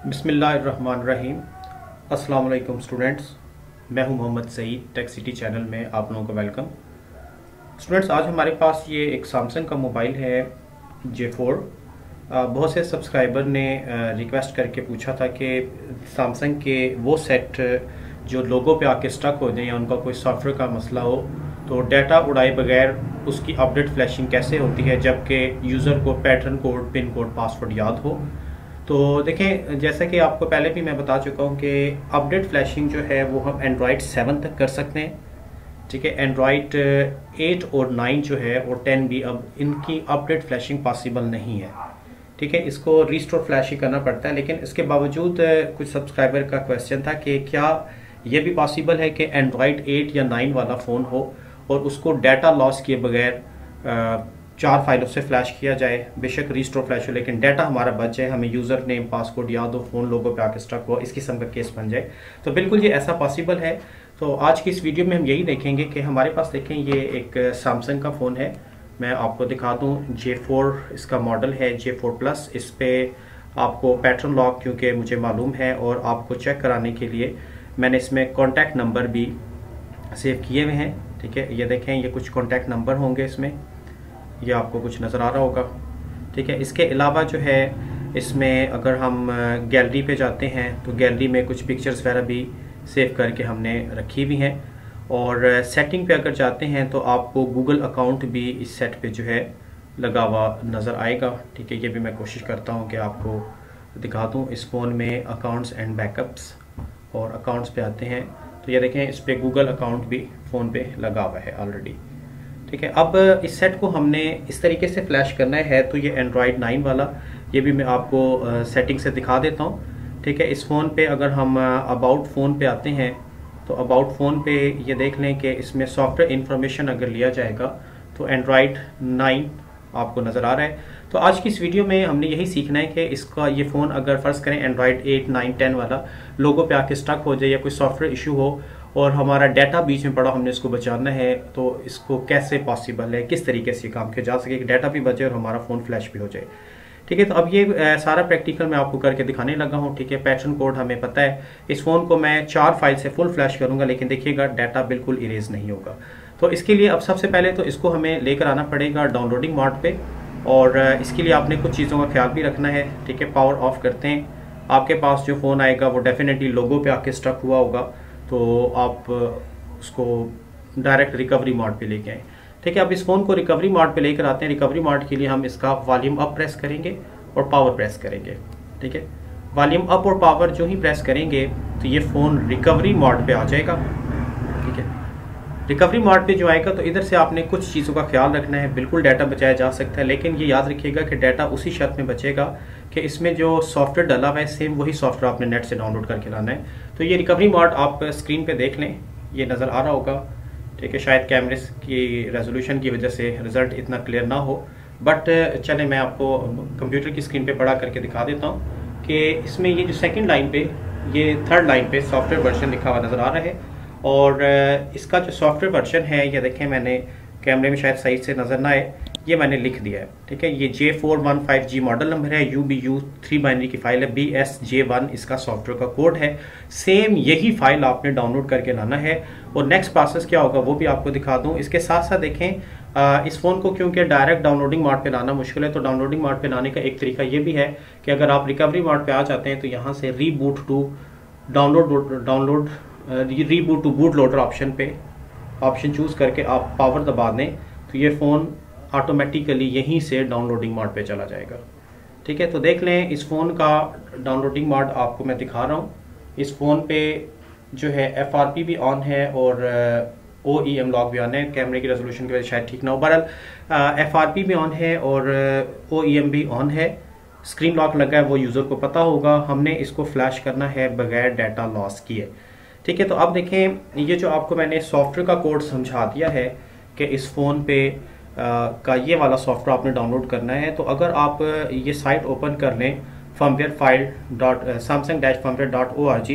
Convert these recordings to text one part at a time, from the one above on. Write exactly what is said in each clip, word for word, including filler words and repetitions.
बिस्मिल्लाहिर्रहमानिर्रहीम। अस्सलाम वालेकुम स्टूडेंट्स, मैं हूं Mohammad Saeed. Tech City channel में आप लोगों को वेलकम। स्टूडेंट्स, आज हमारे पास ये एक सैमसंग का मोबाइल है जे फोर। बहुत से सब्सक्राइबर ने रिक्वेस्ट करके पूछा था कि सैमसंग के वो सेट जो लोगो पे आके स्टक हो जाए या उनका कोई सॉफ्टवेयर का मसला हो तो डाटा उड़ाए बगैर उसकी अपडेट फ्लैशिंग कैसे होती है जबकि यूज़र को pattern code, pin code, password याद हो। तो देखें, जैसा कि आपको पहले भी मैं बता चुका हूँ कि अपडेट फ्लैशिंग जो है वो हम एंड्रॉयड सेवन तक कर सकते हैं। ठीक है, एंड्रॉयड एट और नाइन जो है और टेन भी अब इनकी अपडेट फ्लैशिंग पॉसिबल नहीं है। ठीक है, इसको रीस्टोर फ्लैश ही करना पड़ता है। लेकिन इसके बावजूद कुछ सब्सक्राइबर का क्वेश्चन था कि क्या ये भी पॉसिबल है कि एंड्रॉयड एट या नाइन वाला फ़ोन हो और उसको डाटा लॉस किए बगैर चार फाइलों से फ्लैश किया जाए। बेशक रीस्टोर फ्लैश हो लेकिन डाटा हमारा बच जाए, हमें यूज़र नेम, पासवर्ड याद हो, फ़ोन लोगों पे आके स्टक हो, इस किस्म का केस बन जाए। तो बिल्कुल ये ऐसा पॉसिबल है। तो आज की इस वीडियो में हम यही देखेंगे कि हमारे पास देखें ये एक सैमसंग का फ़ोन है। मैं आपको दिखा दूं, जे फोर इसका मॉडल है, जे फोर प्लस। इस पर आपको पैटर्न लॉक क्योंकि मुझे मालूम है और आपको चेक कराने के लिए मैंने इसमें कॉन्टैक्ट नंबर भी सेव किए हुए हैं। ठीक है, ये देखें, ये कुछ कॉन्टैक्ट नंबर होंगे इसमें, ये आपको कुछ नज़र आ रहा होगा। ठीक है, इसके अलावा जो है इसमें अगर हम गैलरी पे जाते हैं तो गैलरी में कुछ पिक्चर्स वगैरह भी सेव करके हमने रखी हुई हैं। और सेटिंग पे अगर जाते हैं तो आपको गूगल अकाउंट भी इस सेट पे जो है लगा हुआ नज़र आएगा। ठीक है, ये भी मैं कोशिश करता हूँ कि आपको दिखा दूँ। इस फ़ोन में अकाउंट्स एंड बैकअप्स और अकाउंट्स पे आते हैं तो ये देखें, इस पर गूगल अकाउंट भी फ़ोन पे लगा हुआ है ऑलरेडी। ठीक है, अब इस सेट को हमने इस तरीके से फ्लैश करना है तो ये एंड्रॉयड नाइन वाला, ये भी मैं आपको सेटिंग से दिखा देता हूँ। ठीक है, इस फ़ोन पे अगर हम अबाउट फ़ोन पे आते हैं तो अबाउट फ़ोन पे ये देख लें कि इसमें सॉफ्टवेयर इंफॉर्मेशन अगर लिया जाएगा तो एंड्रॉयड नाइन आपको नज़र आ रहा है। तो आज की इस वीडियो में हमने यही सीखना है कि इसका ये फ़ोन अगर फ़र्ज़ करें एंड्रॉयड एट, नाइन, टेन वाला लोगों पे आके स्टक हो जाए या कोई सॉफ्टवेयर इशू हो और हमारा डाटा बीच में पड़ा, हमने इसको बचाना है तो इसको कैसे पॉसिबल है, किस तरीके से काम किया जा सके कि डाटा भी बचे और हमारा फ़ोन फ्लैश भी हो जाए। ठीक है, तो अब ये आ, सारा प्रैक्टिकल मैं आपको करके दिखाने लगा हूँ। ठीक है, पैटर्न कोड हमें पता है। इस फ़ोन को मैं चार फाइल से फुल फ्लैश करूँगा लेकिन देखिएगा डाटा बिल्कुल इरेज नहीं होगा। तो इसके लिए अब सबसे पहले तो इसको हमें लेकर आना पड़ेगा डाउनलोडिंग मोड पे और इसके लिए आपने कुछ चीज़ों का ख्याल भी रखना है। ठीक है, पावर ऑफ करते हैं। आपके पास जो फ़ोन आएगा वो डेफिनेटली लोगों पे आके स्टक हुआ होगा तो आप उसको डायरेक्ट रिकवरी मोड पे लेके आए। ठीक है, अब इस फ़ोन को रिकवरी मोड पे लेकर आते हैं। रिकवरी मोड के लिए हम इसका वॉल्यूम अप प्रेस करेंगे और पावर प्रेस करेंगे। ठीक है, वॉल्यूम अप और पावर जो ही प्रेस करेंगे तो ये फ़ोन रिकवरी मोड पे आ जाएगा। ठीक है, रिकवरी मोड पे जो आएगा तो इधर से आपने कुछ चीज़ों का ख्याल रखना है। बिल्कुल डाटा बचाया जा सकता है लेकिन ये याद रखिएगा कि डाटा उसी शर्त में बचेगा कि इसमें जो सॉफ्टवेयर डला हुआ है सेम वही सॉफ्टवेयर आपने नेट से डाउनलोड करके लाना है। तो ये रिकवरी मोड आप स्क्रीन पे देख लें, ये नज़र आ रहा होगा। ठीक है, शायद कैमरे की रेजोल्यूशन की वजह से रिजल्ट इतना क्लियर ना हो, बट चले मैं आपको कंप्यूटर की स्क्रीन पे पढ़ा करके दिखा देता हूँ कि इसमें ये जो सेकेंड लाइन पे, ये थर्ड लाइन पे सॉफ्टवेयर वर्जन लिखा हुआ नज़र आ रहा है और इसका जो सॉफ्टवेयर वर्जन है ये देखें, मैंने कैमरे में शायद सही से नज़र ना आए, ये मैंने लिख दिया है। ठीक है, ये J four one five G model number है, U B U three binary की फाइल है, बी एस जे वन इसका सॉफ्टवेयर का कोड है। सेम यही फाइल आपने डाउनलोड करके लाना है और नेक्स्ट प्रोसेस क्या होगा वो भी आपको दिखा दूं। इसके साथ साथ देखें, आ, इस फ़ोन को क्योंकि डायरेक्ट डाउनलोडिंग मोड पे लाना मुश्किल है तो डाउनलोडिंग मोड पे लाने का एक तरीका ये भी है कि अगर आप रिकवरी मोड पे आ जाते हैं तो यहाँ से reboot to download download reboot to boot loader option पे ऑप्शन चूज़ करके आप पावर दबा दें तो ये फ़ोन ऑटोमेटिकली यहीं से डाउनलोडिंग मोड पे चला जाएगा। ठीक है, तो देख लें इस फ़ोन का डाउनलोडिंग मोड आपको मैं दिखा रहा हूँ। इस फ़ोन पे जो है एफ आर पी भी ऑन है और ओ ई एम लॉक भी ऑन है। कैमरे की रेजोल्यूशन की वजह से शायद ठीक ना हो, बहरहाल एफ आर पी भी ऑन है और ओ ई एम भी ऑन है। स्क्रीन लॉक लगा है, वो यूज़र को पता होगा। हमने इसको फ्लैश करना है बगैर डाटा लॉस किए। ठीक है, तो अब देखें, ये जो आपको मैंने सॉफ्टवेयर का कोड समझा दिया है कि इस फ़ोन पे आ, का ये वाला सॉफ्टवेयर आपने डाउनलोड करना है। तो अगर आप ये साइट ओपन कर लें firmware file dot Samsung dash firmware dot O R G,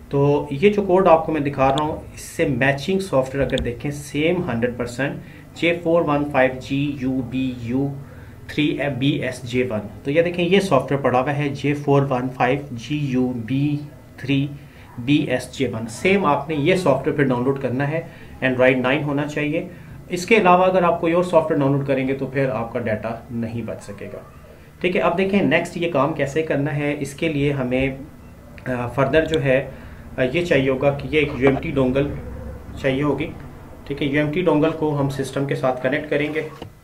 तो ये जो कोड आपको मैं दिखा रहा हूँ इससे मैचिंग सॉफ्टवेयर अगर देखें same hundred percent J four one five G U B U three B S J one. तो ये देखें ये सॉफ्टवेयर पड़ा हुआ है J four one five G U B three B S J one. Same आपने ये सॉफ्टवेयर फिर डाउनलोड करना है, एंड्रॉयड नाइन होना चाहिए। इसके अलावा अगर आप कोई और सॉफ्टवेयर डाउनलोड करेंगे तो फिर आपका डाटा नहीं बच सकेगा। ठीक है, अब देखें नेक्स्ट ये काम कैसे करना है। इसके लिए हमें फर्दर जो है ये चाहिए होगा कि ये एक यू एम टी डोंगल चाहिए होगी। ठीक है, यू एम टी डोंगल को हम सिस्टम के साथ कनेक्ट करेंगे।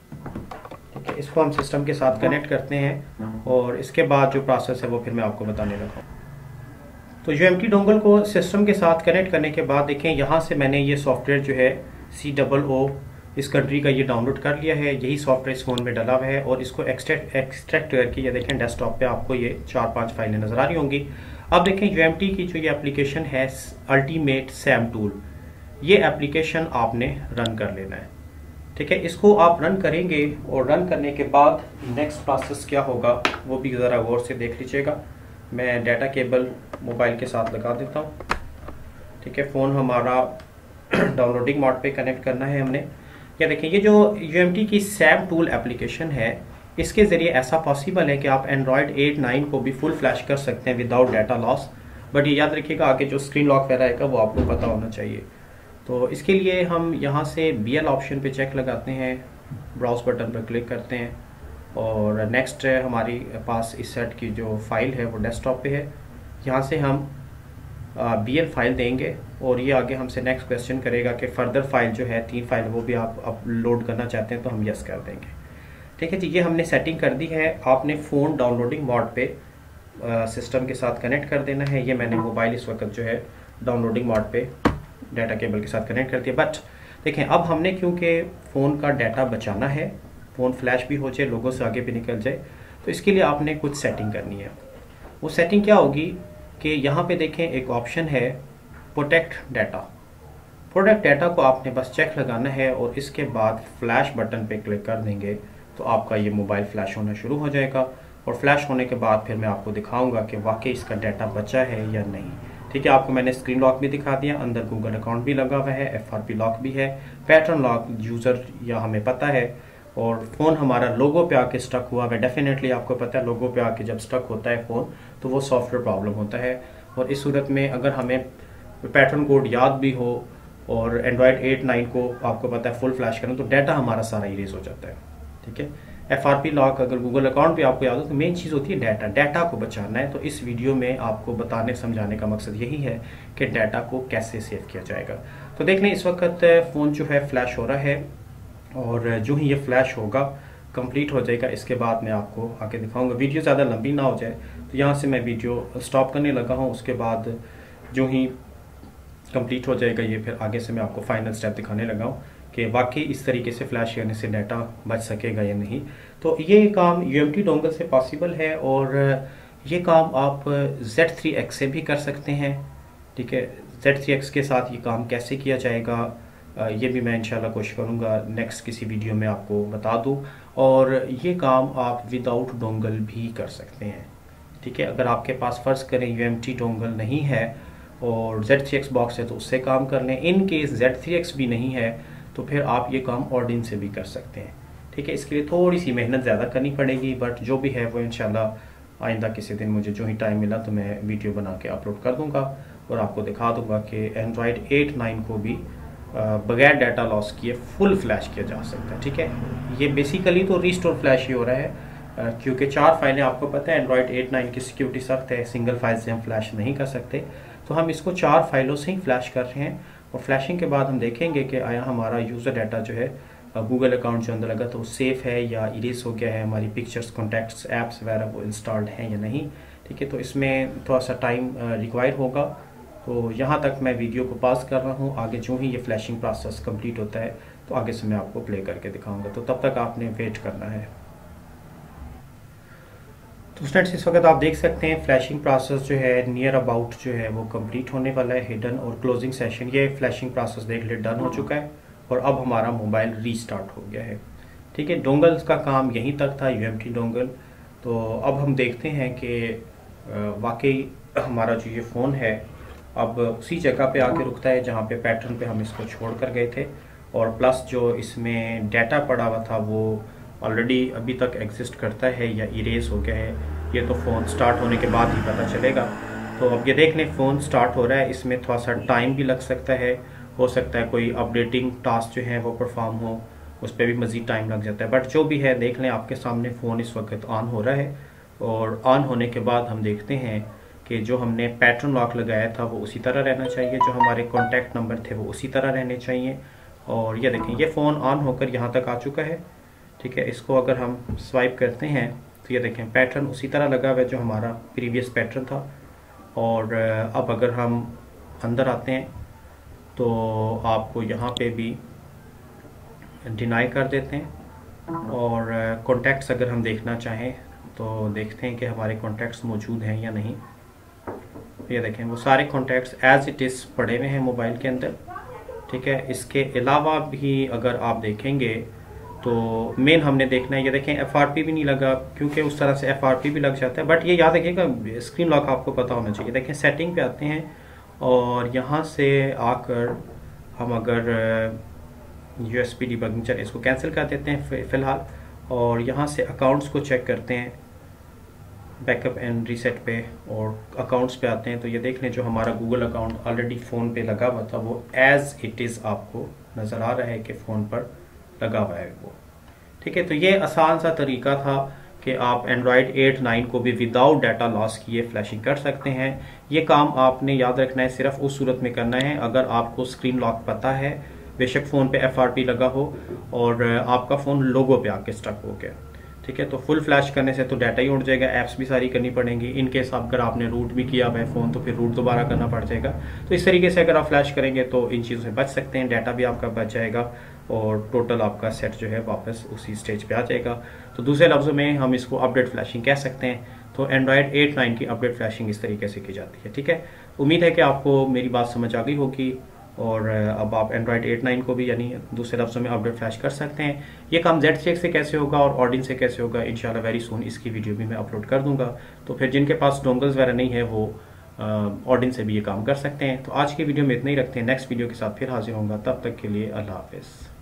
ठीक है, इसको हम सिस्टम के साथ कनेक्ट करते हैं और इसके बाद जो प्रोसेस है वो फिर मैं आपको बताने लगा हूँ। तो यू एम टी डोंगल को सिस्टम के साथ कनेक्ट करने के बाद देखें यहाँ से मैंने ये सॉफ्टवेयर जो है सी डबल ओ इस कंट्री का ये डाउनलोड कर लिया है। यही सॉफ्टवेयर इस फोन में डाला हुआ है और इसको एक्सट्रैक्ट एक्सट्रैक्ट करके ये देखें डेस्कटॉप पे आपको ये चार पांच फाइलें नजर आ रही होंगी। अब देखें यू एम टी की जो ये एप्लीकेशन है अल्टीमेट सैम टूल, ये एप्लीकेशन आपने रन कर लेना है। ठीक है, इसको आप रन करेंगे और रन करने के बाद नेक्स्ट प्रोसेस क्या होगा वो भी ज़रा गौर से देख लीजिएगा। मैं डाटा केबल मोबाइल के साथ लगा देता हूँ। ठीक है, फ़ोन हमारा डाउनलोडिंग मोड पे कनेक्ट करना है हमने। या देखिए ये जो यू एम टी की सैम टूल एप्लीकेशन है, इसके ज़रिए ऐसा पॉसिबल है कि आप एंड्रॉयड एट नाइन को भी फुल फ्लैश कर सकते हैं विदाउट डाटा लॉस। बट ये याद रखिएगा आगे जो स्क्रीन लॉक वगैरह आएगा वो आपको पता होना चाहिए। तो इसके लिए हम यहाँ से बी एल ऑप्शन पे चेक लगाते हैं, ब्राउज बटन पर क्लिक करते हैं और नेक्स्ट हमारी पास इस सेट की जो फाइल है वो डेस्कटॉप पे है। यहाँ से हम बी एल फाइल देंगे और ये आगे हमसे नेक्स्ट क्वेश्चन करेगा कि फर्दर फाइल जो है तीन फाइल वो भी आप अपलोड करना चाहते हैं तो हम यस कर देंगे। ठीक है जी, ये हमने सेटिंग कर दी है। आपने फ़ोन डाउनलोडिंग मोड पे सिस्टम के साथ कनेक्ट कर देना है। ये मैंने मोबाइल इस वक्त जो है डाउनलोडिंग मोड पे डाटा केबल के साथ कनेक्ट कर दिया। बट देखें अब हमने क्योंकि फ़ोन का डाटा बचाना है, फ़ोन फ्लैश भी हो जाए, लोगों से आगे भी निकल जाए, तो इसके लिए आपने कुछ सेटिंग करनी है। वो सेटिंग क्या होगी कि यहाँ पे देखें एक ऑप्शन है प्रोटेक्ट डाटा। प्रोटेक्ट डाटा को आपने बस चेक लगाना है और इसके बाद फ्लैश बटन पे क्लिक कर देंगे तो आपका ये मोबाइल फ्लैश होना शुरू हो जाएगा। और फ्लैश होने के बाद फिर मैं आपको दिखाऊंगा कि वाकई इसका डाटा बचा है या नहीं। ठीक है, आपको मैंने स्क्रीन लॉक भी दिखा दिया, अंदर गूगल अकाउंट भी लगा हुआ है, एफ आर पी लॉक भी है, पैटर्न लॉक यूज़र या हमें पता है, और फ़ोन हमारा लोगो पे आके स्टक हुआ है। डेफिनेटली आपको पता है लोगो पे आके जब स्टक होता है फ़ोन तो वो सॉफ्टवेयर प्रॉब्लम होता है। और इस सूरत में अगर हमें पैटर्न कोड याद भी हो और एंड्रॉयड एट नाइन को आपको पता है फुल फ्लैश करें तो डाटा हमारा सारा इरेज हो जाता है। ठीक है, एफ आर पी लॉक अगर गूगल अकाउंट भी आपको याद हो तो मेन चीज़ होती है डाटा। डाटा को बचाना है। तो इस वीडियो में आपको बताने समझाने का मकसद यही है कि डाटा को कैसे सेव किया जाएगा। तो देख लें इस वक्त फ़ोन जो है फ्लैश हो रहा है और जो ही ये फ्लैश होगा कंप्लीट हो जाएगा। इसके बाद मैं आपको आगे दिखाऊंगा। वीडियो ज़्यादा लंबी ना हो जाए तो यहाँ से मैं वीडियो स्टॉप करने लगा हूँ। उसके बाद जो ही कंप्लीट हो जाएगा ये फिर आगे से मैं आपको फाइनल स्टेप दिखाने लगा हूँ कि वाकई इस तरीके से फ्लैश करने से डाटा बच सकेगा या नहीं। तो ये काम यू एम टी डोंगल से पॉसिबल है और ये काम आप जेड थ्री एक्स से भी कर सकते हैं। ठीक है, जेड थ्री एक्स के साथ ये काम कैसे किया जाएगा ये भी मैं इंशाल्लाह कोशिश करूँगा नेक्स्ट किसी वीडियो में आपको बता दूँ। और ये काम आप विदाउट डोंगल भी कर सकते हैं। ठीक है, अगर आपके पास फ़र्ज़ करें यू एम टी डोंगल नहीं है और जेड थ्री एक्स बॉक्स है तो उससे काम कर लें। In case Z three X भी नहीं है तो फिर आप ये काम ऑर्डिन से भी कर सकते हैं। ठीक है, इसके लिए थोड़ी सी मेहनत ज़्यादा करनी पड़ेगी बट जो भी है वो इंशाल्लाह आइंदा किसी दिन मुझे जो ही टाइम मिला तो मैं वीडियो बना के अपलोड कर दूंगा और आपको दिखा दूंगा कि एंड्रॉयड एट नाइन को भी बगैर डाटा लॉस किए फुल फ्लैश किया जा सकता है। ठीक है, ये बेसिकली तो रीस्टोर फ्लैश ही हो रहा है क्योंकि चार फाइलें आपको पता है एंड्रॉयड एट नाइन की सिक्योरिटी सख्त है, सिंगल फाइल से हम फ्लैश नहीं कर सकते। तो हम इसको चार फाइलों से ही फ्लैश कर रहे हैं और फ्लैशिंग के बाद हम देखेंगे कि आया हमारा यूज़र डाटा जो है गूगल अकाउंट जो अंदर लगा तो वो सेफ़ है या इरेज हो गया है, हमारी पिक्चर्स, कॉन्टैक्ट्स, ऐप्स वगैरह वो इंस्टॉल्ड हैं या नहीं। ठीक है, तो इसमें थोड़ा सा टाइम रिक्वायर होगा। तो यहाँ तक मैं वीडियो को पास कर रहा हूँ। आगे जो ही ये फ्लैशिंग प्रोसेस कंप्लीट होता है तो आगे से मैं आपको प्ले करके दिखाऊंगा। तो तब तक आपने वेट करना है। तो स्टूडेंट्स इस वक्त आप देख सकते हैं फ्लैशिंग प्रोसेस जो है नियर अबाउट जो है वो कंप्लीट होने वाला है। हिडन और क्लोजिंग सेशन ये फ्लैशिंग प्रोसेस देख ले डन हो चुका है और अब हमारा मोबाइल रीस्टार्ट हो गया है। ठीक है, डोंगल्स का काम यहीं तक था, यू एम टी डोंगल। तो अब हम देखते हैं कि वाकई हमारा जो ये फ़ोन है अब उसी जगह पे आके रुकता है जहाँ पे पैटर्न पे हम इसको छोड़ कर गए थे और प्लस जो इसमें डाटा पड़ा हुआ था वो ऑलरेडी अभी तक एग्जिस्ट करता है या इरेज हो गया है, ये तो फ़ोन स्टार्ट होने के बाद ही पता चलेगा। तो अब ये देख लें फ़ोन स्टार्ट हो रहा है, इसमें थोड़ा सा टाइम भी लग सकता है, हो सकता है कोई अपडेटिंग टास्क जो है वो परफॉर्म हो, उस पर भी मज़ीद टाइम लग जाता है। बट जो भी है देख लें, आपके सामने फ़ोन इस वक्त ऑन हो रहा है और ऑन होने के बाद हम देखते हैं कि जो हमने पैटर्न लॉक लगाया था वो उसी तरह रहना चाहिए, जो हमारे कॉन्टैक्ट नंबर थे वो उसी तरह रहने चाहिए। और ये देखें ये फ़ोन ऑन होकर यहाँ तक आ चुका है, ठीक है। इसको अगर हम स्वाइप करते हैं तो ये देखें पैटर्न उसी तरह लगा हुआ है जो हमारा प्रीवियस पैटर्न था। और अब अगर हम अंदर आते हैं तो आपको यहाँ पे भी डिनाई कर देते हैं और कॉन्टैक्ट्स अगर हम देखना चाहें तो देखते हैं कि हमारे कॉन्टैक्ट्स मौजूद हैं या नहीं। ये देखें वो सारे कॉन्टैक्ट्स एज इट इज़ पड़े हुए हैं मोबाइल के अंदर, ठीक है। इसके अलावा भी अगर आप देखेंगे तो मेन हमने देखना है, ये देखें एफ आर पी भी नहीं लगा, क्योंकि उस तरह से एफ आर पी भी लग जाता है। बट ये याद रखिएगा स्क्रीन लॉक आपको पता होना चाहिए। देखें सेटिंग पे आते हैं और यहाँ से आकर हम अगर यू एस पी डिबगिंग चल इसको कैंसिल कर देते हैं फ़िलहाल, और यहाँ से अकाउंट्स को चेक करते हैं बैकअप एंड रीसेट पे, और अकाउंट्स पे आते हैं तो ये देख लें जो हमारा गूगल अकाउंट ऑलरेडी फ़ोन पे लगा हुआ था वो एज़ इट इज़ आपको नज़र आ रहा है कि फ़ोन पर लगा हुआ है वो, ठीक है। तो ये आसान सा तरीका था कि आप एंड्रॉयड एट नाइन को भी विदाउट डाटा लॉस किए फ्लैशिंग कर सकते हैं। ये काम आपने याद रखना है, सिर्फ उस सूरत में करना है अगर आपको स्क्रीन लॉक पता है, बेशक फ़ोन पे एफ आर पी लगा हो और आपका फ़ोन लोगो पे आके स्टक हो गया, ठीक है। तो फुल फ्लैश करने से तो डाटा ही उड़ जाएगा, ऐप्स भी सारी करनी पड़ेंगी। इन केस अगर आपने रूट भी किया हुआ है फ़ोन तो फिर रूट दोबारा करना पड़ जाएगा। तो इस तरीके से अगर आप फ्लैश करेंगे तो इन चीज़ों से बच सकते हैं, डाटा भी आपका बच जाएगा और टोटल आपका सेट जो है वापस उसी स्टेज पे आ जाएगा। तो दूसरे लफ्ज़ों में हम इसको अपडेट फ्लैशिंग कह सकते हैं। तो एंड्रॉयड एट नाइन की अपडेट फ्लैशिंग इस तरीके से की जाती है, ठीक है। उम्मीद है कि आपको मेरी बात समझ आ गई होगी और अब आप एंड्रॉयड एट नाइन को भी यानी दूसरे लफ्ज़ों में अपडेट फ्लैश कर सकते हैं। ये काम जेड चेक से कैसे होगा और ऑडिन से कैसे होगा इंशाल्लाह वेरी सून इसकी वीडियो भी मैं अपलोड कर दूंगा। तो फिर जिनके पास डोंगल्स वगैरह नहीं है वो ऑडिन से भी ये काम कर सकते हैं। तो आज की वीडियो में इतना ही रखते हैं, नेक्स्ट वीडियो के साथ फिर हाजिर होऊंगा, तब तक के लिए अल्लाह हाफिज़।